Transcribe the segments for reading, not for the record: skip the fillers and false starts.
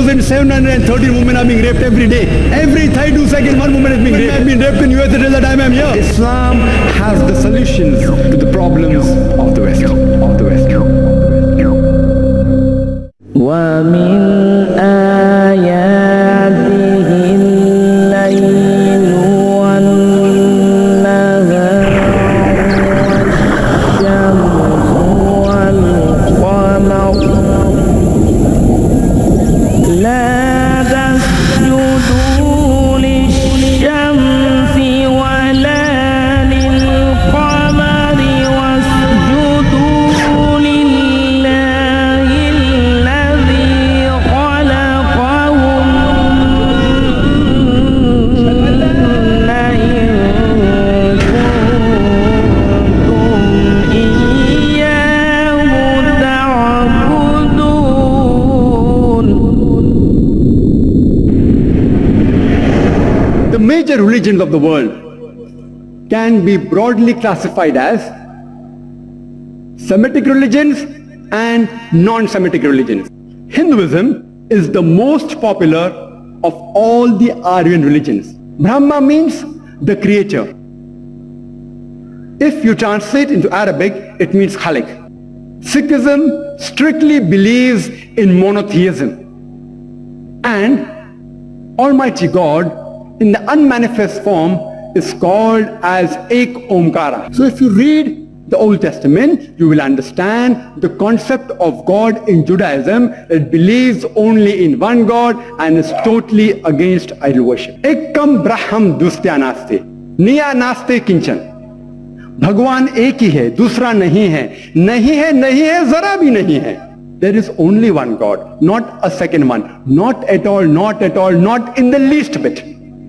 3,713 women are being raped every day. Every 32 seconds, one woman is being raped. I've been raped in US till the time I'm here. Islam has the solutions to the problems of the West. وَمِنْ آيَاتِهِ اللَّيْلُ وَالنَّهَارُ وَالشَّمْسُ وَالْقَمَرُ لَا تَسْجُدُوا لِلشَّمْسِ وَلَا لِلْقَمَرِ وَاسْجُدُوا لِلَّهِ الَّذِي خَلَقَهُنَّ إِن كُنتُمْ إِيَّاهُ تَعْبُدُونَ. The major religions of the world can be broadly classified as Semitic religions and non-Semitic religions. Hinduism is the most popular of all the Aryan religions. Brahma means the creator. If you translate into Arabic, it means Khalik. Sikhism strictly believes in monotheism, and Almighty God in the unmanifest form is called as Ek Omkara. So if you read the Old Testament, you will understand the concept of God in Judaism that believes only in one God and is totally against idol worship. Ekam Braham Dustya Naste, Niya Naste Kinchan. भगवान एक ही है, दूसरा नहीं है, नहीं है, नहीं है, जरा भी नहीं है. There is only one God, not a second one, not at all, not at all, not in the least bit.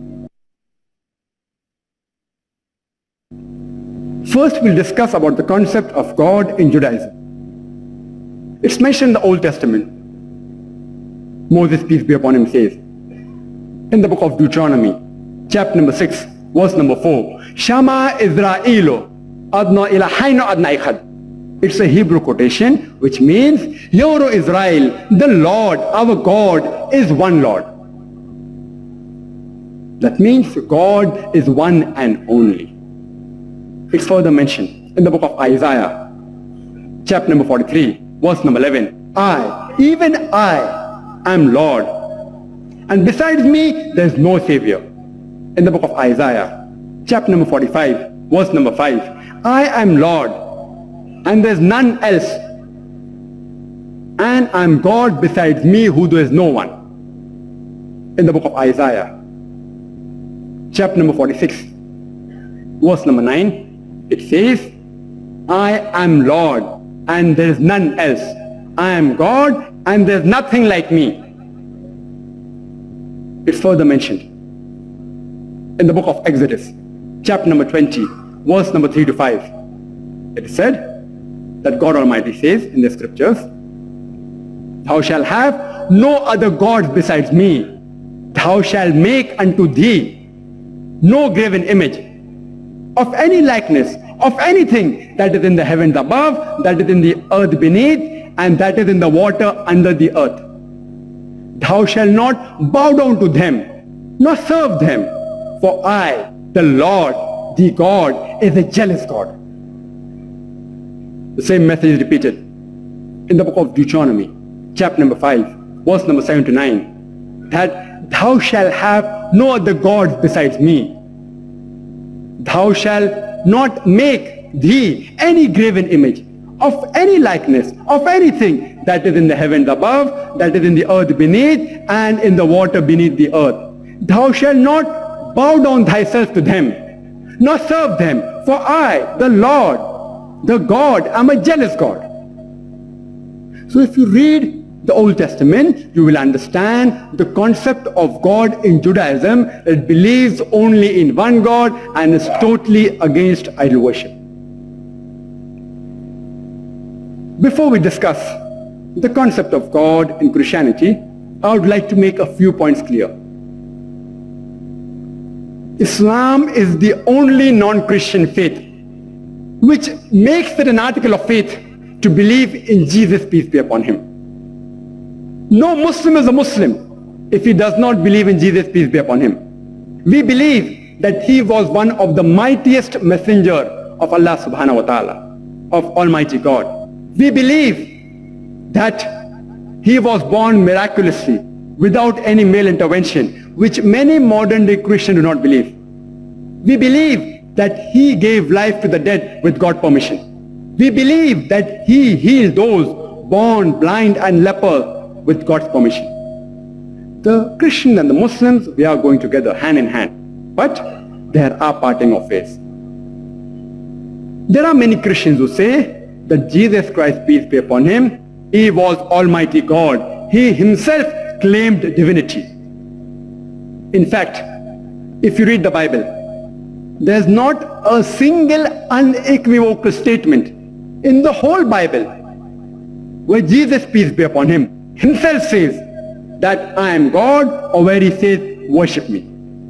First, we'll discuss about the concept of God in Judaism. It's mentioned in the Old Testament. Moses, peace be upon him, says in the book of Deuteronomy, chapter number 6, verse number 4, Shama Israelo Adna Ilahaino Adna Ichad. It's a Hebrew quotation which means, Hear, O Israel, the Lord, our God, is one Lord. That means God is one and only. It's further mentioned in the book of Isaiah, chapter number 43, verse number 11. I, even I, am Lord, and besides me, there is no Savior. In the book of Isaiah, chapter number 45, verse number 5. I am Lord, and there is none else, and I am God besides me, who there is no one. In the book of Isaiah, chapter number 46, verse number 9. It says, I am Lord, and there is none else. I am God, and there is nothing like me. It's further mentioned in the book of Exodus, chapter number 20, verse number 3 to 5. It is said that God Almighty says in the scriptures, Thou shalt have no other gods besides me. Thou shalt make unto thee no graven image of any likeness, of anything that is in the heavens above, that is in the earth beneath, and that is in the water under the earth. Thou shalt not bow down to them, nor serve them, for I, the Lord, the God, is a jealous God. The same message is repeated in the book of Deuteronomy, chapter number 5, verse number 7 to 9, that thou shalt have no other gods besides me. Thou shalt not make thee any graven image of any likeness, of anything that is in the heavens above, that is in the earth beneath, and in the water beneath the earth. Thou shalt not bow down thyself to them, nor serve them, for I, the Lord, the God, am a jealous God. So if you read the Old Testament, you will understand the concept of God in Judaism that believes only in one God and is totally against idol worship. Before we discuss the concept of God in Christianity, I would like to make a few points clear. Islam is the only non-Christian faith which makes it an article of faith to believe in Jesus, peace be upon him. No Muslim is a Muslim if he does not believe in Jesus, peace be upon him. We believe that he was one of the mightiest messenger of Allah subhanahu wa ta'ala, of Almighty God. We believe that he was born miraculously without any male intervention, which many modern day Christians do not believe. We believe that he gave life to the dead with God's permission. We believe that he healed those born blind and leper with God's permission. The Christians and the Muslims, we are going together hand in hand, but there are parting of ways. There are many Christians who say that Jesus Christ, peace be upon him, he was Almighty God. He himself claimed divinity. In fact, if you read the Bible, there's not a single unequivocal statement in the whole Bible where Jesus, peace be upon him, himself says that I am God, or where he says worship me.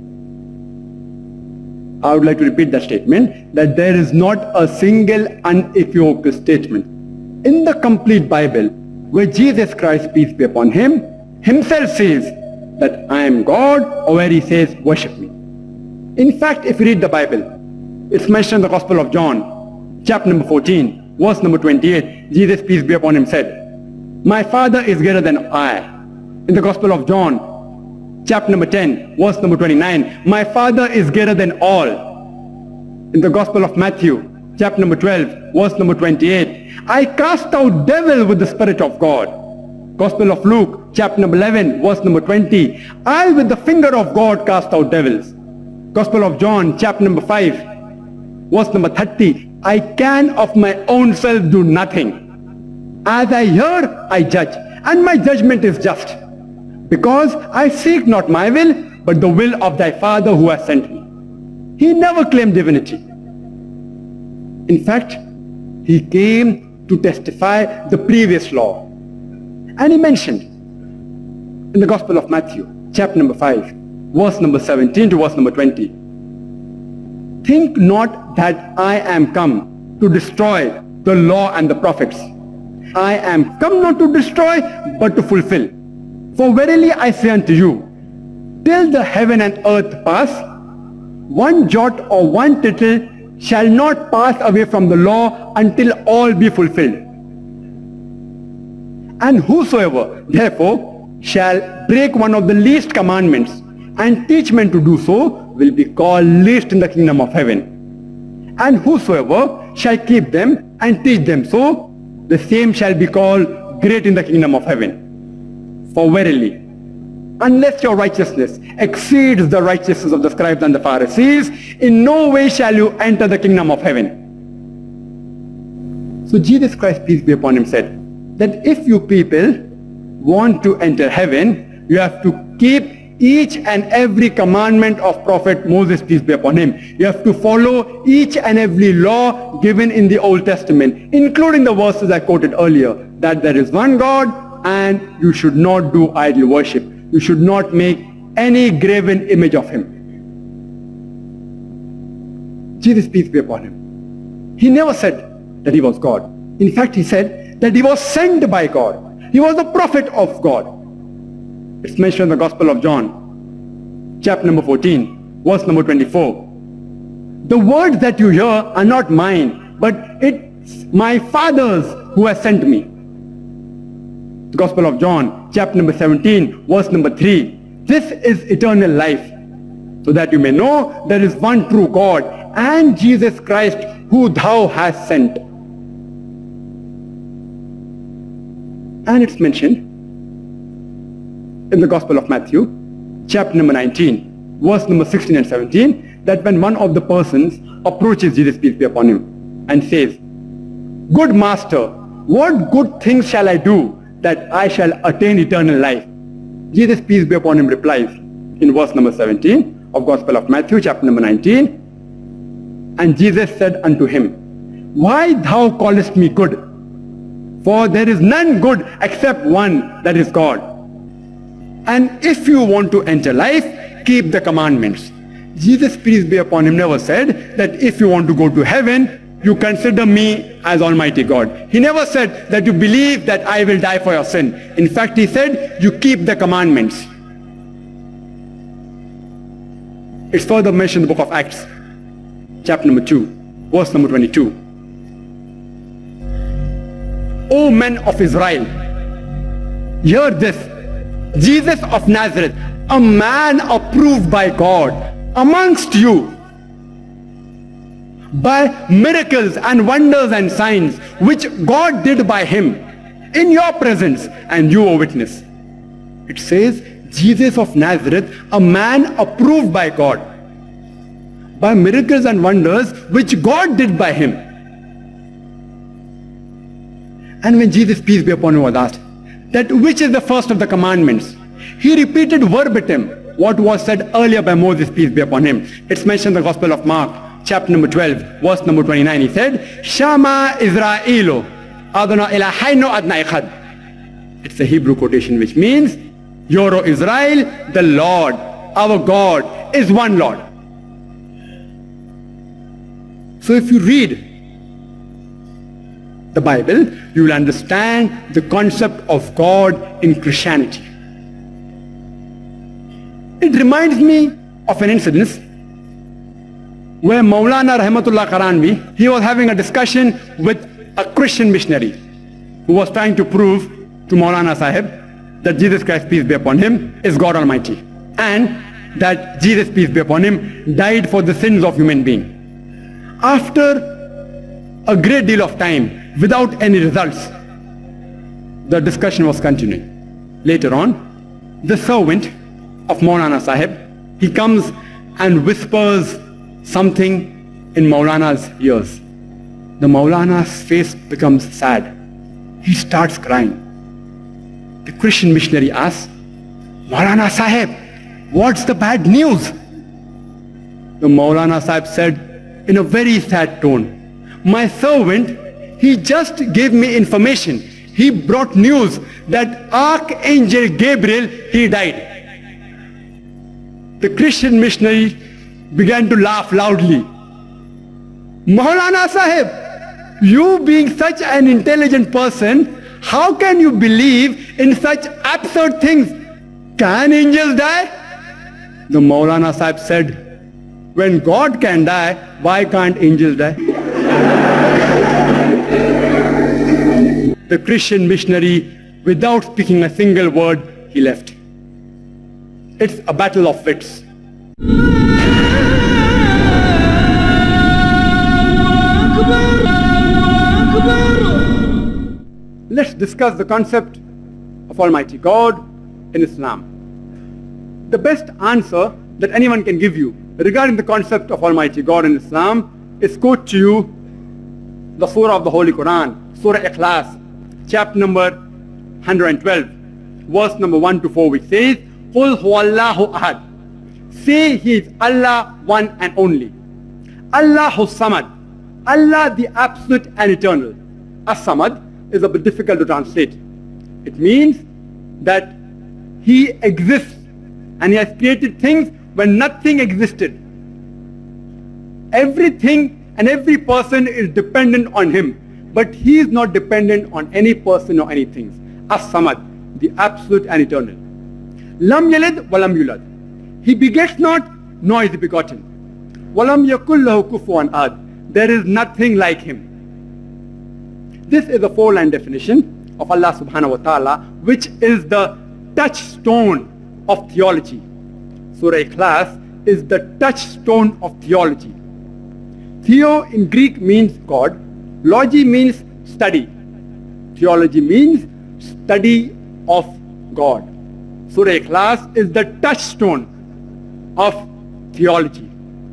I would like to repeat that statement, that there is not a single unequivocal statement in the complete Bible where Jesus Christ, peace be upon him, himself says that I am God, or where he says worship me. In fact, if you read the Bible, it's mentioned in the Gospel of John, chapter number 14, verse number 28, Jesus, peace be upon him, said, my Father is greater than I. In the Gospel of John, chapter number 10, verse number 29, my Father is greater than all. In the Gospel of Matthew, chapter number 12, verse number 28, I cast out devils with the Spirit of God. Gospel of Luke, chapter number 11, verse number 20, I with the finger of God cast out devils. Gospel of John, chapter number 5, verse number 30, I can of my own self do nothing. As I hear, I judge, and my judgment is just, because I seek not my will, but the will of thy Father who has sent me. He never claimed divinity. In fact, he came to testify the previous law. And he mentioned in the Gospel of Matthew, chapter number 5, verse number 17 to verse number 20, think not that I am come to destroy the law and the prophets. I am come not to destroy, but to fulfill. For verily I say unto you, till the heaven and earth pass, one jot or one tittle shall not pass away from the law until all be fulfilled. And whosoever therefore shall break one of the least commandments and teach men to do so will be called least in the kingdom of heaven. And whosoever shall keep them and teach them so, the same shall be called great in the kingdom of heaven. For verily, unless your righteousness exceeds the righteousness of the scribes and the Pharisees, in no way shall you enter the kingdom of heaven. So Jesus Christ, peace be upon him, said that if you people want to enter heaven, you have to keep each and every commandment of Prophet Moses, peace be upon him. You have to follow each and every law given in the Old Testament, including the verses I quoted earlier, that there is one God and you should not do idol worship. You should not make any graven image of him. Jesus, peace be upon him, he never said that he was God. In fact, he said that he was sent by God. He was the prophet of God. It's mentioned in the Gospel of John, chapter number 14, verse number 24. The words that you hear are not mine, but it's my Father's who has sent me. The Gospel of John, chapter number 17, verse number 3. This is eternal life, so that you may know there is one true God and Jesus Christ who thou hast sent. And it's mentioned in the Gospel of Matthew, chapter number 19, verse number 16 and 17, that when one of the persons approaches Jesus, peace be upon him, and says, good master, what good things shall I do that I shall attain eternal life? Jesus, peace be upon him, replies in verse number 17 of Gospel of Matthew, chapter number 19, and Jesus said unto him, why thou callest me good? For there is none good except one, that is God. And if you want to enter life, keep the commandments. Jesus, peace be upon him, never said that if you want to go to heaven, you consider me as Almighty God. He never said that you believe that I will die for your sin. In fact, he said you keep the commandments. It's further mentioned in the book of Acts, chapter number 2, verse number 22. O men of Israel, hear this. Jesus of Nazareth, a man approved by God amongst you by miracles and wonders and signs which God did by him in your presence, and you are witness. It says, Jesus of Nazareth, a man approved by God by miracles and wonders which God did by him. And when Jesus, peace be upon him, was asked that which is the first of the commandments, he repeated verbatim what was said earlier by Moses, peace be upon him. It's mentioned in the Gospel of Mark, chapter number 12, verse number 29. He said, Shama Israelo Adonai Eloheinu Adonai Echad. It's a Hebrew quotation which means, Hear, O Israel, the Lord, our God, is one Lord. So if you read the Bible, you will understand the concept of God in Christianity. It reminds me of an incident where Maulana Rahmatullah Karanvi, he was having a discussion with a Christian missionary who was trying to prove to Maulana Sahib that Jesus Christ, peace be upon him, is God Almighty, and that Jesus, peace be upon him, died for the sins of human beings. After a great deal of time, without any results, the discussion was continuing. Later on, the servant of Maulana Sahib, he comes and whispers something in Maulana's ears. The Maulana's face becomes sad. He starts crying. The Christian missionary asks, Maulana Sahib, what's the bad news? The Maulana Sahib said in a very sad tone, my servant, he just gave me information. He brought news that Archangel Gabriel, he died. The Christian missionary began to laugh loudly. Maulana Sahib, you being such an intelligent person, how can you believe in such absurd things? Can angels die? The Maulana Sahib said, when God can die, why can't angels die? The Christian missionary, without speaking a single word, he left. It's a battle of wits. Let's discuss the concept of Almighty God in Islam. The best answer that anyone can give you regarding the concept of Almighty God in Islam is quote to you the surah of the Holy Quran, Surah Ikhlas, chapter number 112, verse number 1 to 4, which says, Qul huwallahu ahad. Say he is Allah, one and only. Allahu Samad. Allah the absolute and eternal. As-Samad is a bit difficult to translate. It means that he exists and he has created things when nothing existed. Everything and every person is dependent on him, but he is not dependent on any person or anything. As-Samad, the absolute and eternal. Lam yalid wa lam yulad. He begets not, nor is he begotten. Walam yakul lahu kufuwan ahad. There is nothing like him. This is a four-line definition of Allah subhanahu wa ta'ala, which is the touchstone of theology. Surah Ikhlas is the touchstone of theology. Theo in Greek means God. Logy means study. Theology means study of God. Surah Ikhlas is the touchstone of theology.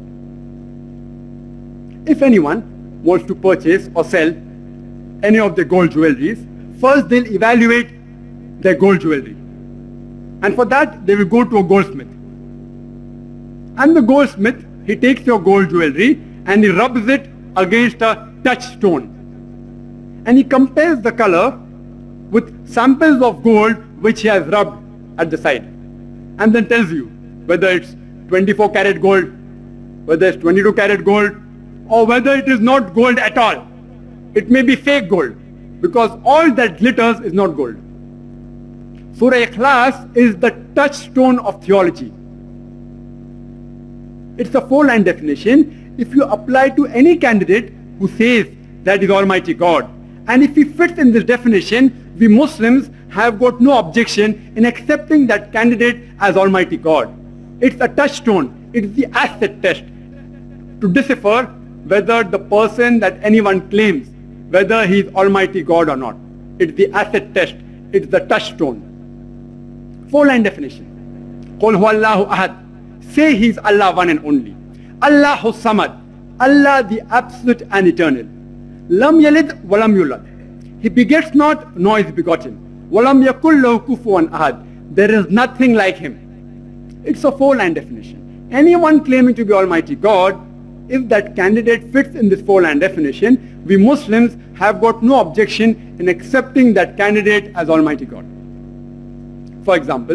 If anyone wants to purchase or sell any of the gold jewelries, first they'll evaluate their gold jewelry. And for that, they will go to a goldsmith. And the goldsmith, he takes your gold jewelry and he rubs it against a touchstone. And he compares the color with samples of gold which he has rubbed at the side. And then tells you whether it's 24 karat gold, whether it's 22 karat gold, or whether it is not gold at all. It may be fake gold, because all that glitters is not gold. Surah Ikhlas is the touchstone of theology. It's a four-line definition. If you apply to any candidate who says that is Almighty God, and if he fits in this definition, we Muslims have got no objection in accepting that candidate as Almighty God. It's a touchstone. It's the acid test to decipher whether the person that anyone claims, whether he is Almighty God or not. It's the acid test. It's the touchstone. Four-line definition. Qul huwallahu ahad. Say he is Allah one and only. Allahu samad. Allah the absolute and eternal. Lam yalid walam yulad. He begets not, nor is begotten. Walam yakul lahu kufuwan ahad. There is nothing like him. It's a four-line definition. Anyone claiming to be Almighty God, if that candidate fits in this four-line definition, we Muslims have got no objection in accepting that candidate as Almighty God. For example,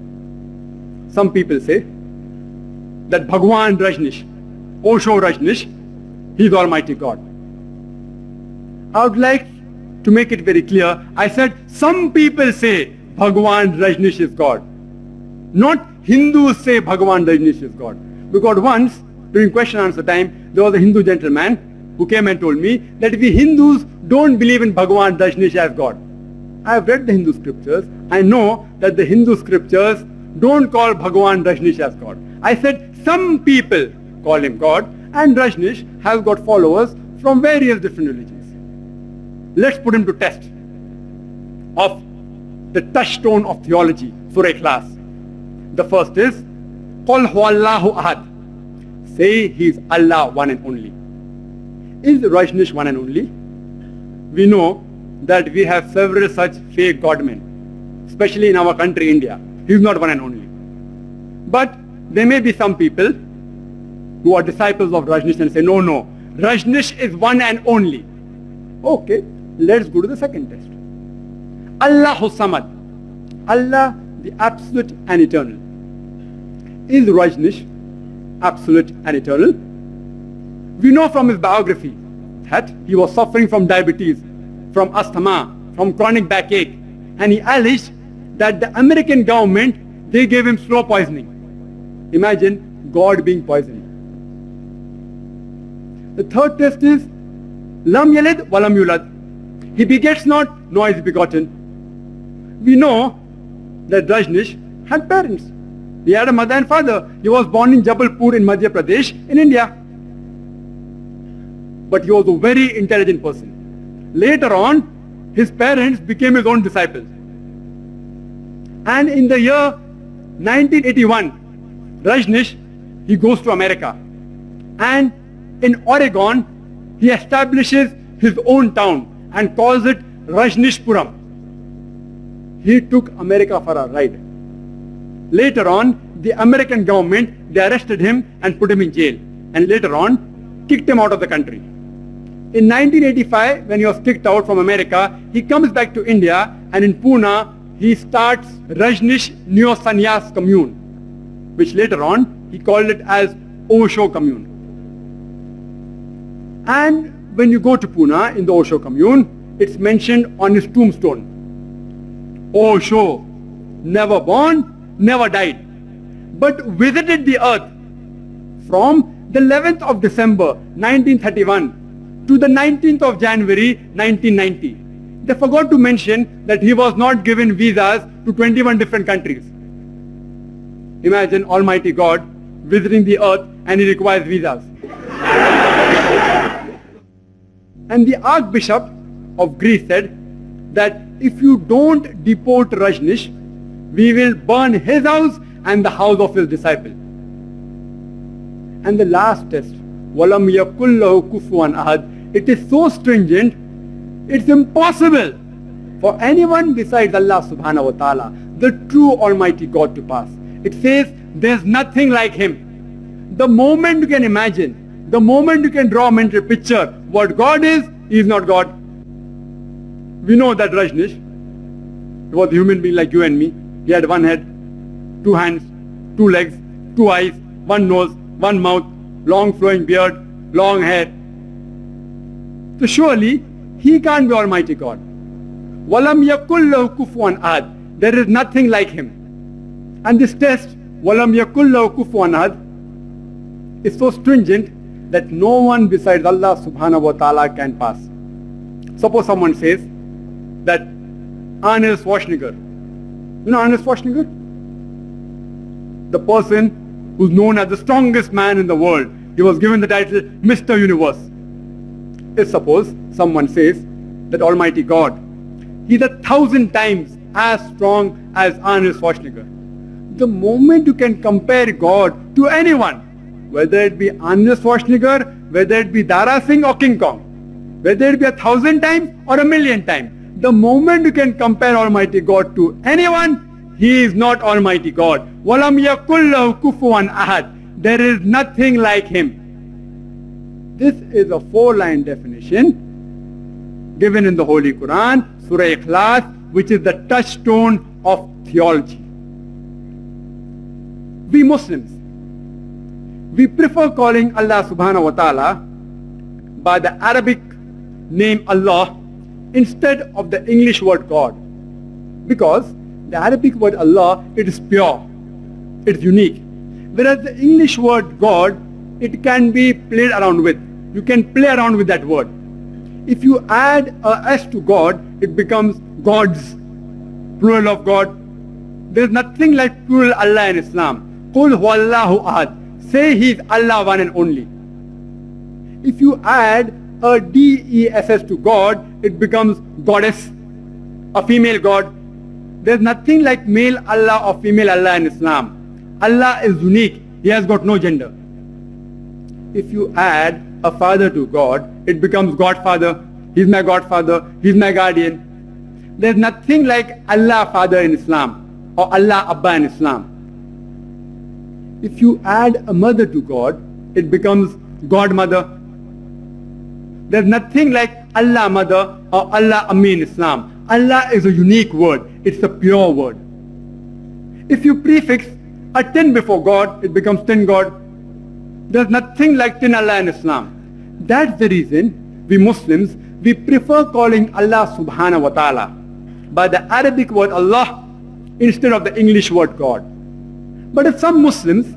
some people say that Bhagwan Rajneesh, Osho Rajneesh, he is Almighty God. I would like to make it very clear. I said some people say Bhagwan Rajneesh is God. Not Hindus say Bhagwan Rajneesh is God. Because once, during question and answer time, there was a Hindu gentleman who came and told me that we Hindus don't believe in Bhagwan Rajneesh as God. I have read the Hindu scriptures. I know that the Hindu scriptures don't call Bhagwan Rajneesh as God. I said some people call him God, and Rajneesh has got followers from various different religions. Let's put him to test of the touchstone of theology, Surah Ikhlas. The first is, Qul huwallahu ahad. Say he is Allah one and only. Is Rajneesh one and only? We know that we have several such fake godmen, especially in our country, India. He is not one and only. But there may be some people who are disciples of Rajneesh and say, no, Rajneesh is one and only. Okay, let's go to the second test. Allahu Samad. Allah the absolute and eternal. Is Rajneesh absolute and eternal? We know from his biography that he was suffering from diabetes, from asthma, from chronic backache, and he alleged that the American government, they gave him slow poisoning. Imagine God being poisoned. The third test is Lam yalid walam yulad. He begets not, nor is begotten. We know that Rajneesh had parents. He had a mother and father. He was born in Jabalpur in Madhya Pradesh in India. But he was a very intelligent person. Later on, his parents became his own disciples. And in the year 1981, Rajneesh, he goes to America. And in Oregon, he establishes his own town and calls it Rajneeshpuram. He took America for a ride. Later on, the American government, they arrested him and put him in jail. And later on, kicked him out of the country. In 1985, when he was kicked out from America, he comes back to India, and in Pune, he starts Rajneesh Neo Sannyas Commune, which later on, he called it as Osho Commune. And when you go to Pune, in the Osho Commune, it's mentioned on his tombstone. Osho, never born, never died, but visited the earth from the 11th of December 1931 to the 19th of January 1990. They forgot to mention that he was not given visas to 21 different countries. Imagine Almighty God visiting the earth and he requires visas. And the Archbishop of Greece said that if you don't deport Rajneesh, we will burn his house and the house of his disciple. And the last test, Walam yakul lahu kufuwan ahad. It is so stringent, it's impossible for anyone besides Allah subhanahu wa ta'ala, the true Almighty God, to pass. It says there's nothing like him. The moment you can imagine, the moment you can draw a mental picture, what God is, he is not God. We know that Rajneesh, he was a human being like you and me. He had one head, two hands, two legs, two eyes, one nose, one mouth, long flowing beard, long hair. So surely, he can't be Almighty God. Walam yakul lahu kufuwan ahad. There is nothing like him. And this test, Walam yakul lahu kufuwan ahad, is so stringent that no one besides Allah subhanahu wa ta'ala can pass. Suppose someone says that Arnold Schwarzenegger, you know Arnold Schwarzenegger? The person who's known as the strongest man in the world. He was given the title Mr. Universe. If suppose someone says that Almighty God, He's 1,000 times as strong as Arnold Schwarzenegger. The moment you can compare God to anyone, whether it be Arnold Schwarzenegger, whether it be Dara Singh or King Kong, whether it be 1,000 times or 1,000,000 times, the moment you can compare Almighty God to anyone, He is not Almighty God. وَلَمْ يَكُنْ لَهُ كُفُوًا أَحَدٌ. There is nothing like Him. This is a 4-line definition given in the Holy Quran, Surah Ikhlas, which is the touchstone of theology. We Muslims, we prefer calling Allah subhanahu wa ta'ala by the Arabic name Allah instead of the English word God. Because the Arabic word Allah, it is pure, it is unique. Whereas the English word God, it can be played around with. You can play around with that word. If you add a S to God, it becomes gods, plural of God. There is nothing like plural Allah in Islam. Qul huwallahu ahad. Say He is Allah, one and only. If you add a D-E-S-S to God, it becomes goddess, a female God. There is nothing like male Allah or female Allah in Islam. Allah is unique. He has got no gender. If you add a father to God, it becomes Godfather. He's my Godfather. He's my guardian. There's nothing like Allah Father in Islam or Allah Abba in Islam. If you add a mother to God, it becomes Godmother. There's nothing like Allah Mother or Allah Ammi in Islam. Allah is a unique word. It's a pure word. If you prefix a tin before God, it becomes tin God. There's nothing like tin Allah in Islam. That's the reason we Muslims, we prefer calling Allah subhanahu wa ta'ala by the Arabic word Allah instead of the English word God. But if some Muslims,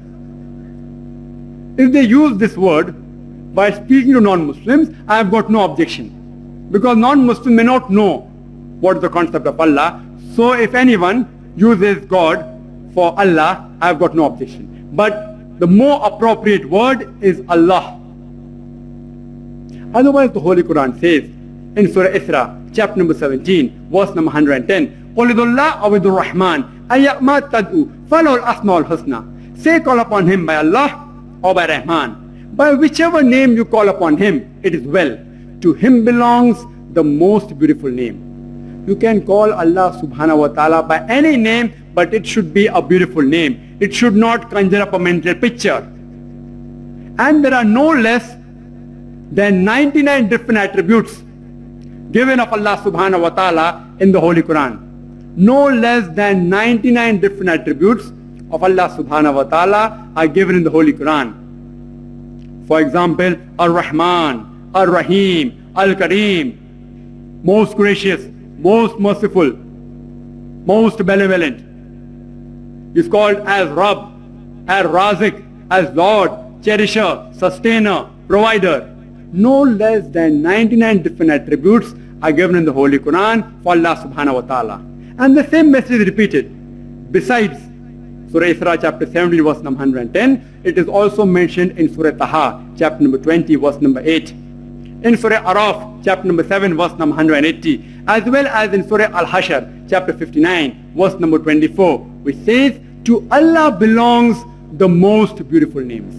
if they use this word by speaking to non-Muslims, I have got no objection. Because non-Muslims may not know what is the concept of Allah. So if anyone uses God for Allah, I have got no objection. But the more appropriate word is Allah. Otherwise the Holy Quran says in Surah Isra, chapter number 17, verse number 110, قُلِ ذُو اللَّهِ أَوِ ذُو الرَّحْمَنِ أَيَّأْمَا تَدْعُوا فَلَهُ الْأَسْمَاءُ الْحُسْنَى. Say, call upon Him by Allah or by Rahman. By whichever name you call upon Him, it is well. To Him belongs the most beautiful name. You can call Allah subhanahu wa ta'ala by any name, but it should be a beautiful name. It should not conjure up a mental picture. And there are no less than 99 different attributes given of Allah subhanahu wa ta'ala in the Holy Quran. No less than 99 different attributes of Allah subhanahu wa ta'ala are given in the Holy Quran. For example, Ar-Rahman, Ar-Rahim, Al-Kareem, most gracious, most merciful, most benevolent. He's called as Rabb, as Razik, as Lord, Cherisher, Sustainer, Provider. No less than 99 different attributes are given in the Holy Quran for Allah subhanahu wa ta'ala. And the same message is repeated. Besides Surah Isra chapter 17 verse number 110, it is also mentioned in Surah Taha chapter number 20 verse number 8. In Surah Araf chapter number 7 verse number 180, as well as in Surah Al-Hashr chapter 59 verse number 24, which says, to Allah belongs the most beautiful names.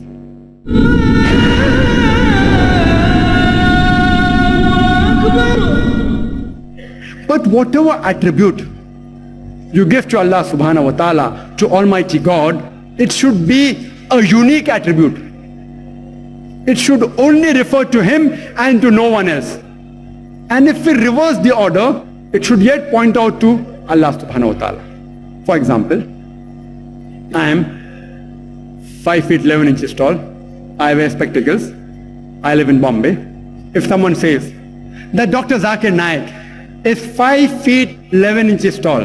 But whatever attribute you give to Allah subhanahu wa ta'ala, to Almighty God, it should be a unique attribute. It should only refer to Him and to no one else. And if we reverse the order, it should yet point out to Allah subhanahu wa ta'ala. For example, I am 5 feet 11 inches tall. I wear spectacles. I live in Bombay. If someone says that Dr. Zakir Naik is 5 feet 11 inches tall,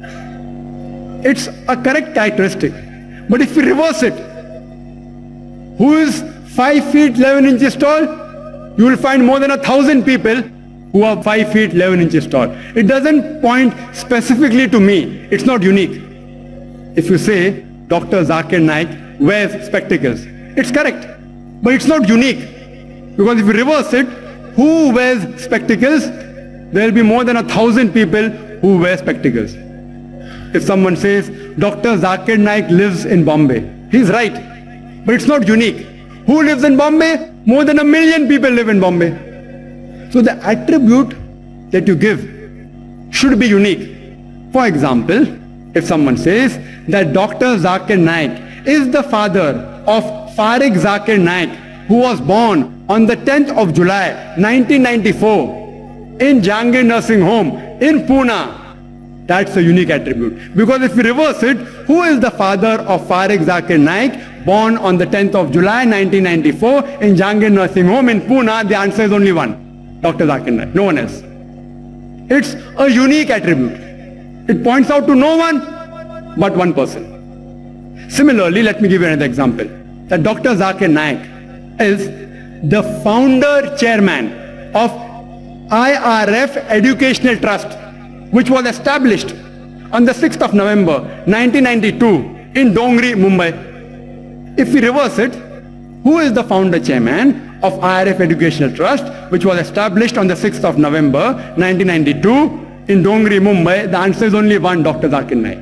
it's a correct characteristic. But if we reverse it, who is 5 feet 11 inches tall, you will find more than 1,000 people who are 5 feet 11 inches tall. It doesn't point specifically to me. It's not unique. If you say Dr. Zakir Naik wears spectacles, it's correct, but it's not unique. Because if you reverse it, who wears spectacles? There will be more than 1,000 people who wear spectacles. If someone says Dr. Zakir Naik lives in Bombay, he's right, but it's not unique. Who lives in Bombay? More than 1 million people live in Bombay. So the attribute that you give should be unique. For example, if someone says that Dr. Zakir Naik is the father of Farik Zakir Naik, who was born on the 10th of July 1994 in Jangir Nursing Home in Pune, that's a unique attribute. Because if you reverse it, who is the father of Farik Zakir Naik, born on the 10th of July 1994 in Jangir Nursing Home in Pune? The answer is only one, Dr. Zakir Naik, no one else. It's a unique attribute. It points out to no one but one person. Similarly, let me give you another example. That Dr. Zakir Naik is the founder chairman of IRF Educational Trust, which was established on the 6th of November 1992 in Dongri, Mumbai. If we reverse it, who is the founder chairman of IRF Educational Trust, which was established on the 6th of November 1992 in Dongri, Mumbai? The answer is only one, Dr. Zakir Naik.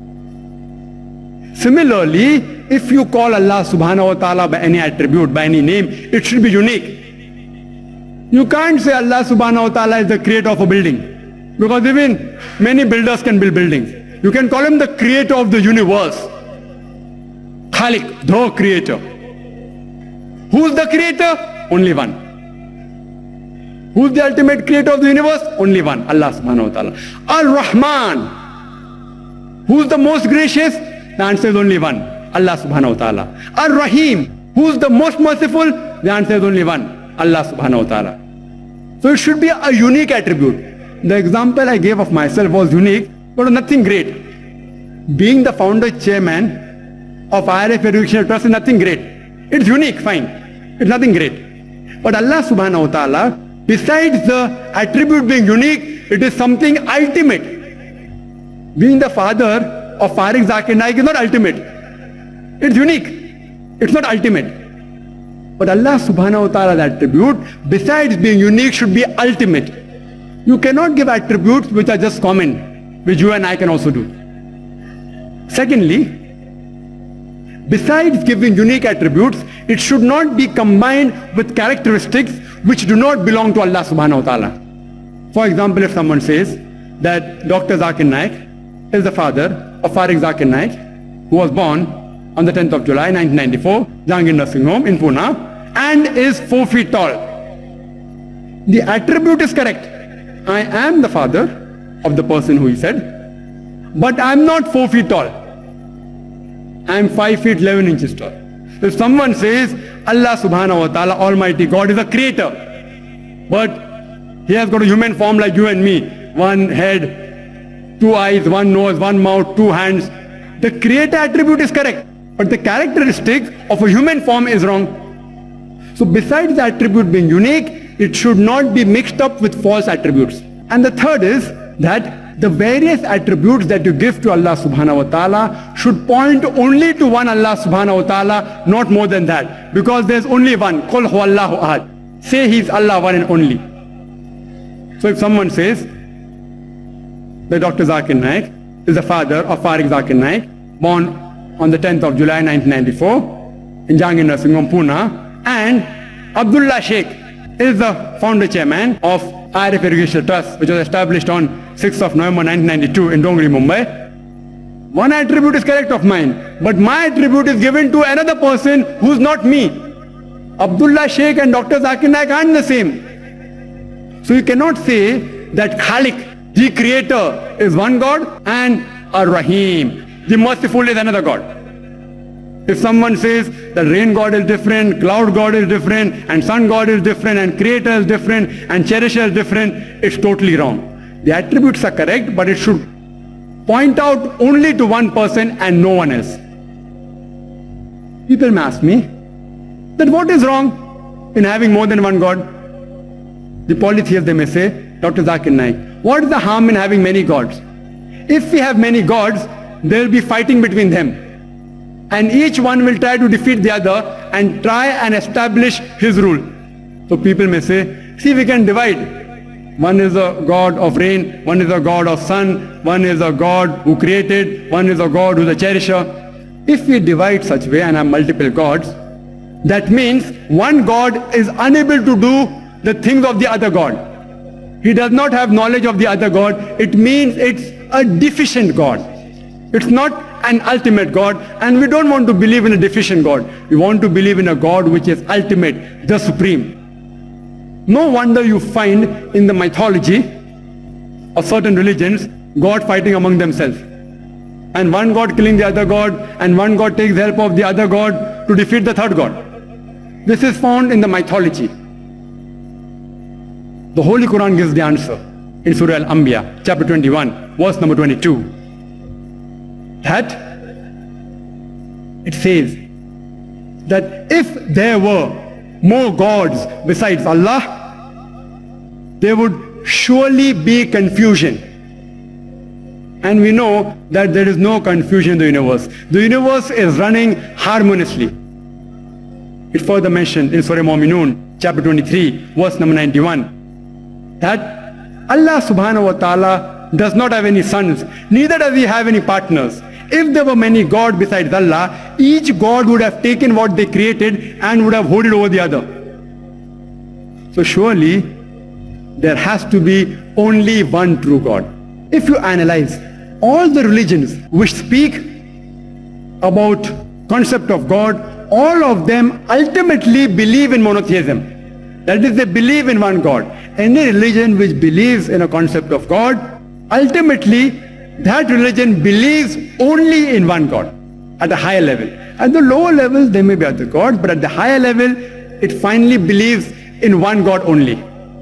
Similarly, if you call Allah subhanahu wa ta'ala by any attribute, by any name, it should be unique. You can't say Allah subhanahu wa ta'ala is the creator of a building, because even many builders can build buildings. You can call him the creator of the universe. Khalik, the creator. Who's the creator? Only one. Who's the ultimate creator of the universe? Only one, Allah subhanahu wa ta'ala. Ar-Rahman. Who's the most gracious? The answer is only one, Allah subhanahu wa ta'ala. Ar-Rahim. Who's the most merciful? The answer is only one, Allah subhanahu wa ta'ala. So it should be a unique attribute. The example I gave of myself was unique, but nothing great. Being the founder chairman of IRF Educational Trust is nothing great. It's unique, fine. It's nothing great. But Allah subhanahu wa ta'ala, besides the attribute being unique, it is something ultimate. Being the father of Farik Zakir Naik is not ultimate. It's unique. It's not ultimate. But Allah subhanahu wa ta'ala's attribute, besides being unique, should be ultimate. You cannot give attributes which are just common, which you and I can also do. Secondly, besides giving unique attributes, it should not be combined with characteristics which do not belong to Allah subhanahu wa ta'ala. For example, if someone says that Dr. Zakir Naik is the father of Farik Zakir Naik, who was born on the 10th of July 1994, Jangir Nursing Home in Pune, and is 4 feet tall. The attribute is correct. I am the father of the person who he said, but I am not 4 feet tall. I am 5 feet 11 inches tall. If someone says Allah subhanahu wa ta'ala, Almighty God, is a creator, but he has got a human form like you and me, one head, 2 eyes, 1 nose, 1 mouth, 2 hands. The creator attribute is correct, but the characteristic of a human form is wrong. So besides the attribute being unique, it should not be mixed up with false attributes. And the third is that the various attributes that you give to Allah subhanahu wa ta'ala should point only to one Allah subhanahu wa ta'ala, not more than that. Because there's only one. Qul huwallahu ahad. Say he's Allah, one and only. So if someone says that Dr. Zakir Naik is the father of Farik Zakir Naik, born on the 10th of July 1994 in Jangir Nursing Home, Pune, and Abdullah Sheikh is the founder chairman of IRF Educational Trust, which was established on 6th of November 1992 in Dongri, Mumbai. One attribute is correct of mine, but my attribute is given to another person who's not me. Abdullah Sheikh and Dr. Zakir Naik aren't the same. So you cannot say that Khalik, the creator, is one God, and Ar-Rahim, the merciful, is another God. If someone says that rain God is different, cloud God is different, and sun God is different, and creator is different, and cherisher is different, it's totally wrong. The attributes are correct, but it should point out only to one person and no one else. People may ask me Then what is wrong in having more than one God? The polytheists, they may say, Dr. Zakir Naik, what is the harm in having many gods? If we have many gods, there will be fighting between them. And each one will try to defeat the other and try and establish his rule. So people may say, see, we can divide. One is a God of rain, one is a God of sun, one is a God who created, one is a God who is a cherisher. If we divide such way and have multiple gods, that means one God is unable to do the things of the other God. He does not have knowledge of the other God. It means it's a deficient God. It's not an ultimate God, and we don't want to believe in a deficient God. We want to believe in a God which is ultimate, the supreme. No wonder you find in the mythology of certain religions, God fighting among themselves. And one God killing the other God, and one God takes help of the other God to defeat the third God. This is found in the mythology. The Holy Quran gives the answer in Surah Al-Anbiya, chapter 21, verse number 22. That it says that if there were more gods besides Allah, there would surely be confusion. And we know that there is no confusion in the universe. The universe is running harmoniously. It further mentioned in Surah Mu'minun, chapter 23, verse number 91, that Allah subhanahu wa ta'ala does not have any sons, neither does he have any partners. If there were many gods besides Allah, each God would have taken what they created and would have hoarded over the other. So surely there has to be only one true God. If you analyze all the religions which speak about concept of God, all of them ultimately believe in monotheism. That is, they believe in one God. Any religion which believes in a concept of God, ultimately that religion believes only in one God at a higher level. At the lower levels there may be other gods, but at the higher level it finally believes in one God only.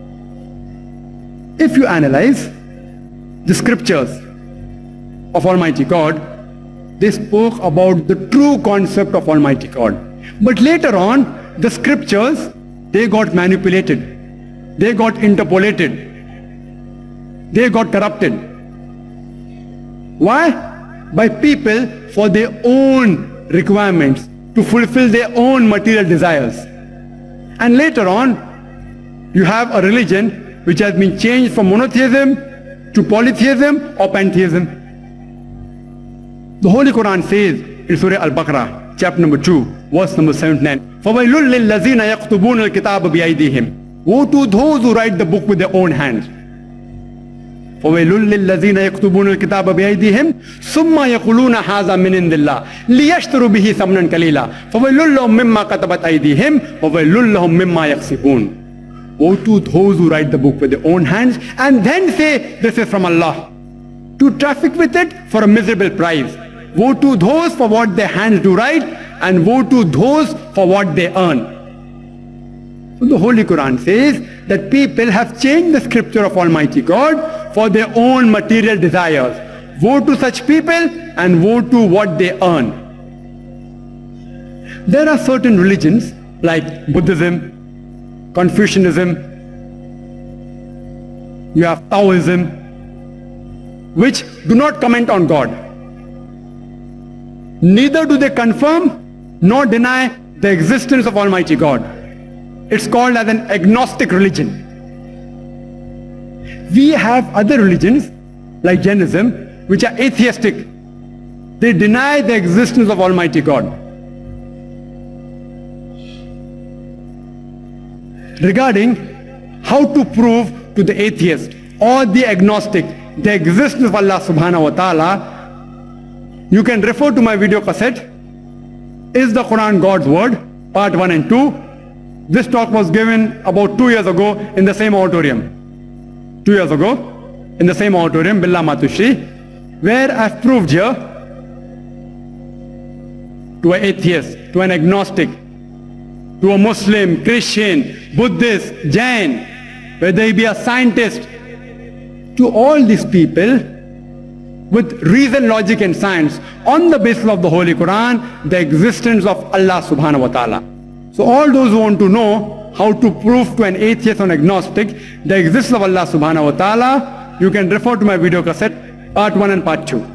If you analyze the scriptures of Almighty God, they spoke about the true concept of Almighty God. But later on, the scriptures, they got manipulated, they got interpolated, they got corrupted. Why? By people for their own requirements, to fulfill their own material desires. And later on, you have a religion which has been changed from monotheism to polytheism or pantheism. The Holy Quran says in Surah Al-Baqarah, chapter number 2, verse number 79, فَوَيْلٌ لِلَّذِينَ يَكْتُبُونَ الْكِتَابَ بِأَيْدِيهِمْ. Woe to those who write the book with their own hands. فَوَيْلٌ لِلَّذِينَ يَكْتُبُونَ الْكِتَابَ بِأَيْدِيهِمْ ثُمَّ يَقُولُونَ هَذَا مِنْ عِنْدِ اللَّهِ لِيَشْتَرُوا بِهِ ثَمَنًا قَلِيلًا فَوَيْلٌ لَهُم مِّمَّا كَتَبَتْ أَيْدِيهِمْ وَوَيْلٌ لَهُم مِّمَّا يَكْسِبُونَ. Woe to those who write the book with their own hands and then say this is from Allah, to traffic with it for a miserable price. Woe to those for what their hands do write, and woe to those for what they earn. So the Holy Quran says that people have changed the scripture of Almighty God for their own material desires. Woe to such people and woe to what they earn. There are certain religions like Buddhism, Confucianism, you have Taoism, which do not comment on God. Neither do they confirm nor deny the existence of Almighty God. It's called as an agnostic religion. We have other religions like Jainism which are atheistic. They deny the existence of Almighty God. Regarding how to prove to the atheist or the agnostic the existence of Allah subhanahu wa ta'ala, you can refer to my video cassette, Is the Quran God's Word? Part 1 and 2. This talk was given about 2 years ago in the same auditorium. 2 years ago in the same auditorium, Billah Matushri, where I've proved here to an atheist, to an agnostic, to a Muslim, Christian, Buddhist, Jain, whether he be a scientist, to all these people with reason, logic and science on the basis of the Holy Quran, the existence of Allah subhanahu wa ta'ala. So all those who want to know how to prove to an atheist or an agnostic the existence of Allah subhanahu wa ta'ala, you can refer to my video cassette, part 1 and part 2.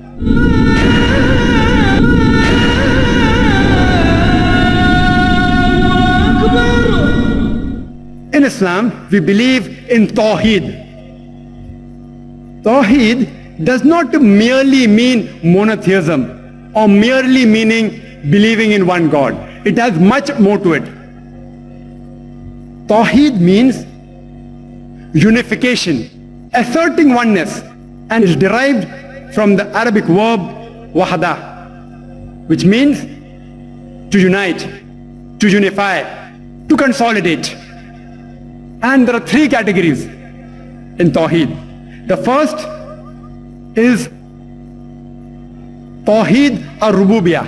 In Islam, we believe in Tawheed. Tawheed does not merely mean monotheism or merely meaning believing in one God. It has much more to it. Tawheed means unification, asserting oneness, and is derived from the Arabic verb wahda, which means to unite, to unify, to consolidate. And there are 3 categories in Tawheed. The first is Tawheed al-Rububiyyah.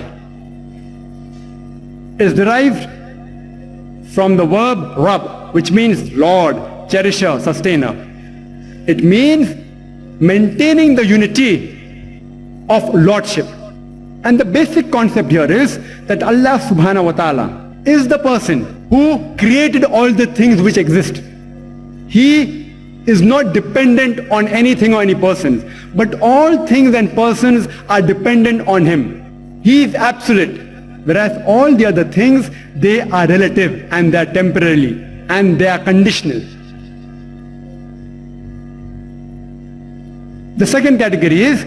Is derived from the verb Rabb, which means Lord, cherisher, sustainer. It means maintaining the unity of lordship. And the basic concept here is that Allah subhanahu wa ta'ala is the person who created all the things which exist. He is not dependent on anything or any person, but all things and persons are dependent on him. He is absolute, whereas all the other things, they are relative and they are temporarily and they are conditional. The second category is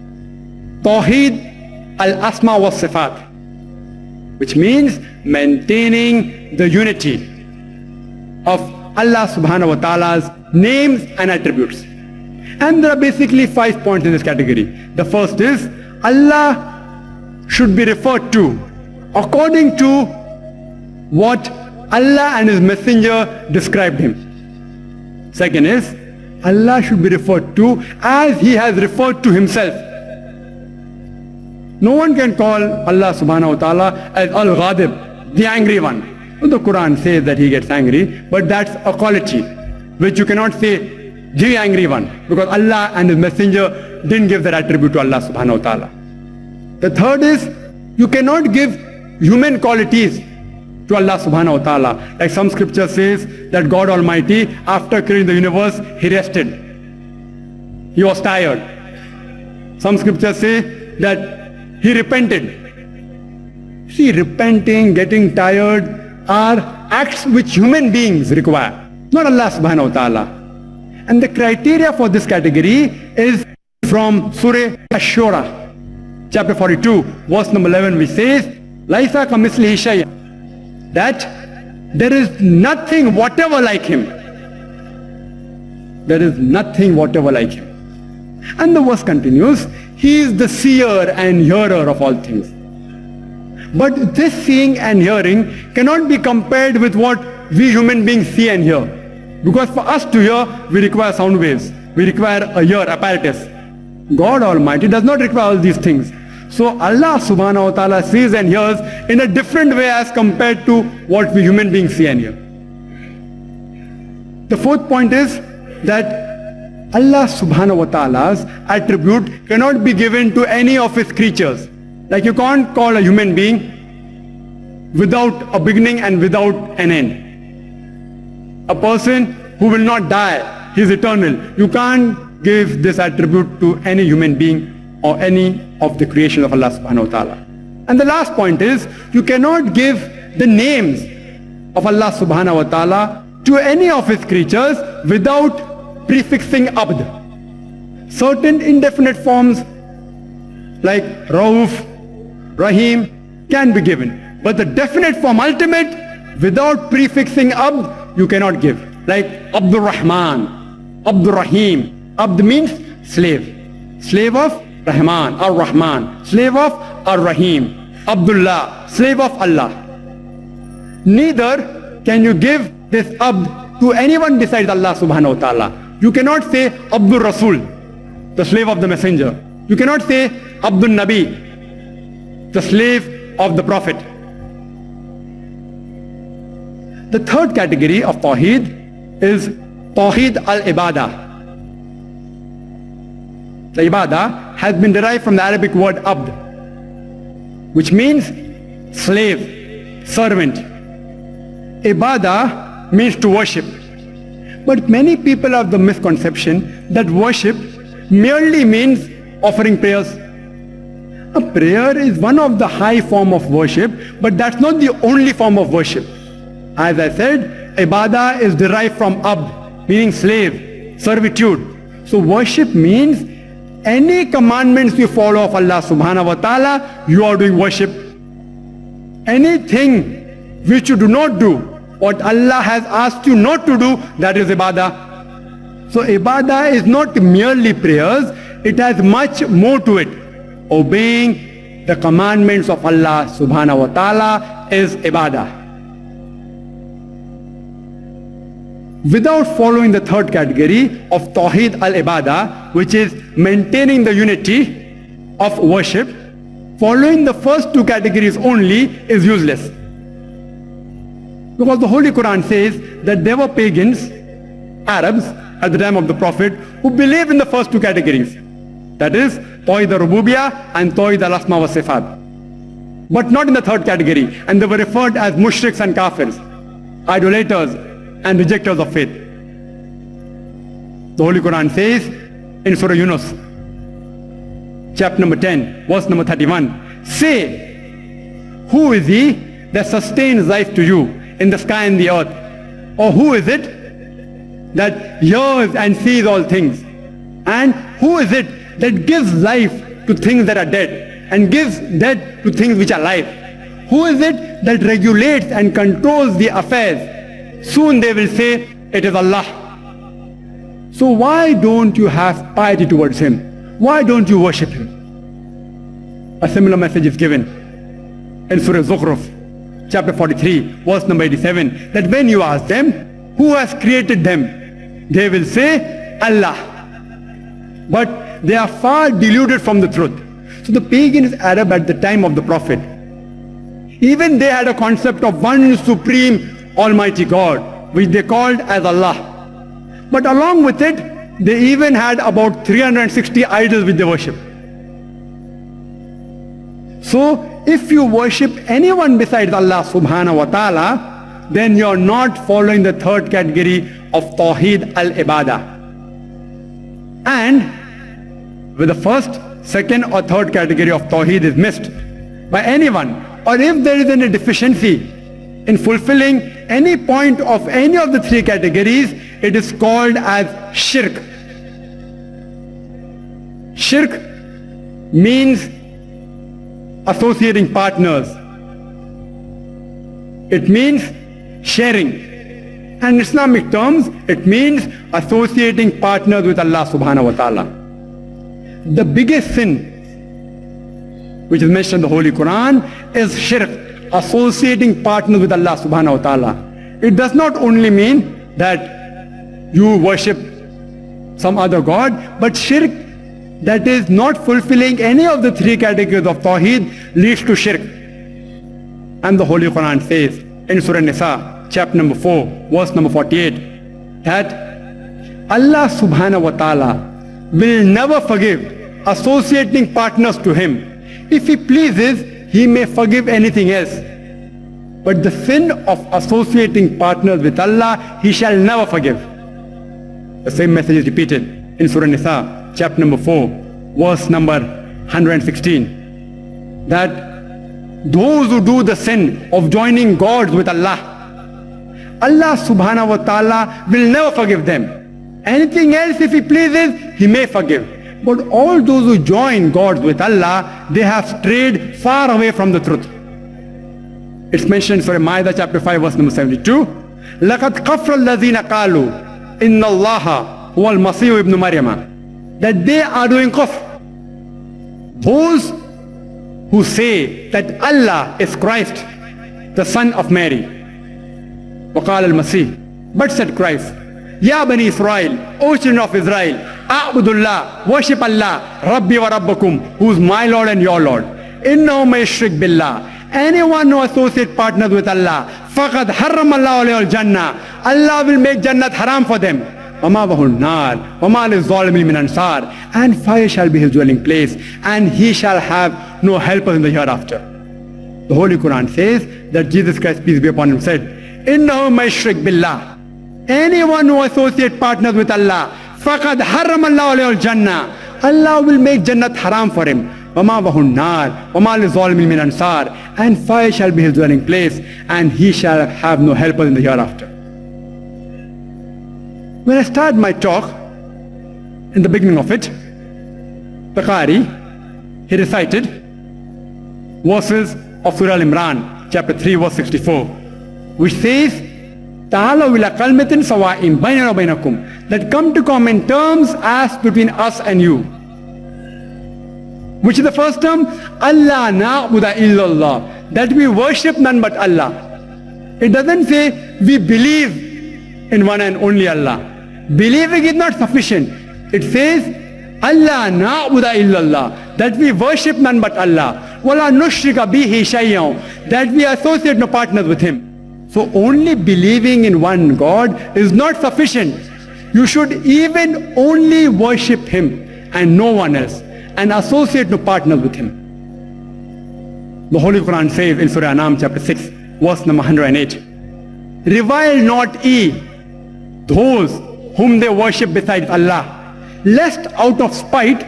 Tawheed al-Asma wa Sifat, which means maintaining the unity of Allah subhanahu wa ta'ala's names and attributes. And there are basically 5 points in this category. The first is Allah should be referred to according to what Allah and His Messenger described Him. Second is Allah should be referred to as He has referred to Himself. No one can call Allah subhanahu wa ta'ala as Al-Ghadib, the angry one. The Quran says that He gets angry, but that's a quality which you cannot say the angry one, because Allah and His Messenger didn't give that attribute to Allah subhanahu wa ta'ala. The third is you cannot give human qualities to Allah subhanahu wa ta'ala. Like some scripture says that God Almighty, after creating the universe, He rested. He was tired. Some scriptures say that He repented. See, repenting, getting tired are acts which human beings require, not Allah subhanahu wa ta'ala. And the criteria for this category is from Surah Ash-Shura, chapter 42, verse number 11, which says, Laisa kamislihi shay'un, that there is nothing whatever like Him. There is nothing whatever like Him. And the verse continues, He is the seer and hearer of all things. But this seeing and hearing cannot be compared with what we human beings see and hear. Because for us to hear, we require sound waves. We require a ear apparatus. God Almighty does not require all these things. So Allah subhanahu wa ta'ala sees and hears in a different way as compared to what we human beings see and hear. The fourth point is that Allah subhanahu wa ta'ala's attribute cannot be given to any of His creatures. Like you can't call a human being without a beginning and without an end. A person who will not die, he is eternal. You can't give this attribute to any human being or any of the creation of Allah subhanahu wa ta'ala. And the last point is, you cannot give the names of Allah subhanahu wa ta'ala to any of His creatures without prefixing abd. Certain indefinite forms like Rauf, Rahim can be given, but the definite form, ultimate, without prefixing abd, you cannot give. Like Abdur Rahman, Abdur Rahim. Abd means slave, slave of Rahman, Ar-Rahman, slave of Ar-Rahim. Abdullah, slave of Allah. Neither can you give this abd to anyone besides Allah subhanahu wa ta'ala. You cannot say Abdur Rasul, the slave of the messenger. You cannot say Abdul Nabi, the slave of the Prophet. The third category of Tawheed is Tawheed al-Ibadah. The Ibadah has been derived from the Arabic word Abd, which means slave, servant. ibadah means to worship. But many people have the misconception that worship merely means offering prayers. A prayer is one of the high form of worship, but that's not the only form of worship. As I said, ibadah is derived from abd, meaning slave, servitude. So worship means any commandments you follow of Allah subhanahu wa ta'ala, you are doing worship. Anything which you do not do, what Allah has asked you not to do, that is ibadah. So ibadah is not merely prayers, it has much more to it. Obeying the commandments of Allah subhanahu wa ta'ala is ibadah. Without following the third category of Tawheed al-Ibadah, which is maintaining the unity of worship, following the first two categories only is useless. Because the Holy Quran says that there were pagans, Arabs, at the time of the Prophet, who believed in the first two categories. That is, Tawheed al-Rububiyyah and Tawheed al-Asma wa Sifat. But not in the third category. And they were referred as mushriks and kafirs, idolaters and rejectors of faith. The Holy Quran says in Surah Yunus, chapter number 10, verse number 31, say, who is he that sustains life to you in the sky and the earth? Or who is it that hears and sees all things? And who is it that gives life to things that are dead and gives death to things which are alive? Who is it that regulates and controls the affairs? Soon they will say, it is Allah. So why don't you have piety towards Him? Why don't you worship Him? A similar message is given in Surah Zukhruf, chapter 43, verse number 87, that when you ask them, who has created them? They will say, Allah. But they are far deluded from the truth. So the pagans Arab at the time of the Prophet, even they had a concept of one supreme Almighty God, which they called as Allah. But along with it, they even had about 360 idols which they worship. So if you worship anyone besides Allah subhanahu wa ta'ala, then you are not following the third category of Tawheed al-Ibadah. And with the first, second or third category of Tawheed is missed by anyone, or if there is any deficiency in fulfilling any point of any of the three categories, it is called as shirk. Shirk means associating partners. It means sharing. And in Islamic terms, it means associating partners with Allah subhanahu wa ta'ala. The biggest sin which is mentioned in the Holy Quran is shirk, associating partners with Allah subhanahu wa ta'ala. It does not only mean that you worship some other God, but shirk that is not fulfilling any of the three categories of Tawheed leads to shirk. And the Holy Quran says in Surah Nisa, chapter number 4, verse number 48, that Allah subhanahu wa ta'ala will never forgive associating partners to Him. If He pleases, He may forgive anything else. But the sin of associating partners with Allah, He shall never forgive. The same message is repeated in Surah Nisa, chapter number 4, verse number 116. That those who do the sin of joining gods with Allah, Allah subhanahu wa ta'ala will never forgive them. Anything else, if He pleases, He may forgive. But all those who join gods with Allah, they have strayed far away from the truth. It's mentioned in Surah Ma'idah chapter 5 verse number 72. لَقَدْ كَفْرَ الَّذِينَ قَالُوا إِنَّ اللَّهَ هُوَ الْمَسِيحُ ibn Maryam. That they are doing kufr. Those who say that Allah is Christ, the son of Mary. وَقَالَ الْمَسِيحُ. But said Christ, Ya Bani Israel, O children of Israel, A'budullah, worship Allah, Rabbi wa Rabbakum, who is my Lord and your Lord. Innahu may yushrik billah. Anyone who associates partners with Allah, faqad harram Allah alayhi al-jannah. Allah will make Jannat haram for them. وَمَا النَّارِ وَمَا لِلظَّالِمِينَ مِنْ أَنصَارٍ. And fire shall be his dwelling place, and he shall have no helpers in the hereafter. The Holy Quran says that Jesus Christ, peace be upon him, said إِنَّهُ مَن يُشْرِكْ بِاللَّهِ. Anyone who associate partners with Allah, فَقَدْ حَرَّمَ اللَّهُ عَلَيْهِ الْجَنَّةَ. Allah will make Jannat haram for him. وَمَأْوَاهُ النَّارُ وَمَا لِلظَّالِمِينَ مِنْ أَنصَارٍ. And fire shall be his dwelling place, and he shall have no helper in the hereafter. When I start my talk, in the beginning of it, the Qari, he recited verses of Surah Al-Imran, chapter 3, verse 64, which says, "Ta'alaw ila kalmatin sawa'in baynana wa baynakum," that come to common terms as between us and you. Which is the first term? Allah na'budu illallah, that we worship none but Allah. It doesn't say we believe in one and only Allah. Believing is not sufficient. It says Allah na'budu illallah, that we worship none but Allah. Wala nushrika bihi shay'an, that we associate no partners with him. So only believing in one God is not sufficient. You should even only worship him and no one else, and associate no partners with him. The Holy Quran says in Surah Anam chapter 6, verse number 108, "Revile not ye those whom they worship besides Allah, lest out of spite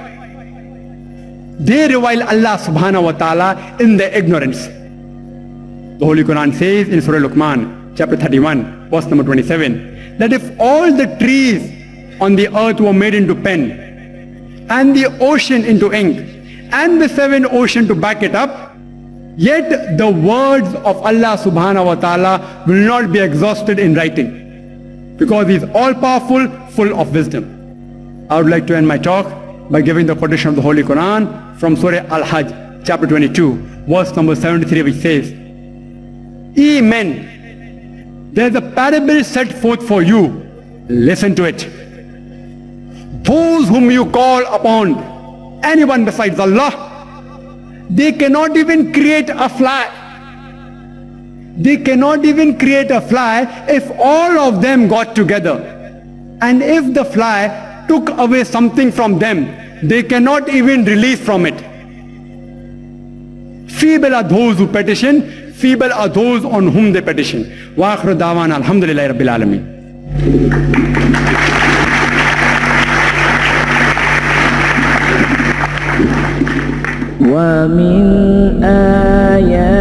they revile Allah subhanahu wa ta'ala in their ignorance." The Holy Quran says in Surah Luqman chapter 31, verse number 27, that if all the trees on the earth were made into pen, and the ocean into ink, and the seven oceans to back it up, yet the words of Allah subhanahu wa ta'ala will not be exhausted in writing, because he is all powerful, full of wisdom. I would like to end my talk by giving the quotation of the Holy Quran from Surah Al-Hajj chapter 22, verse number 73, which says, "Ye men, there is a parable set forth for you. Listen to it. Those whom you call upon anyone besides Allah, they cannot even create a fly. They cannot even create a fly if all of them got together. And if the fly took away something from them, they cannot even release from it. Feeble are those who petition, feeble are those on whom they petition." Wa akhiru da'wana alhamdulillahi rabbil alameen. ومن آياته